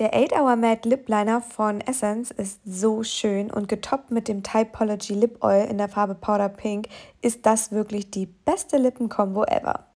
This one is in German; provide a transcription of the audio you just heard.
Der 8-Hour Matte Lip Liner von Essence ist so schön und getoppt mit dem Typology Lip Oil in der Farbe Powder Pink ist das wirklich die beste Lippenkombo ever.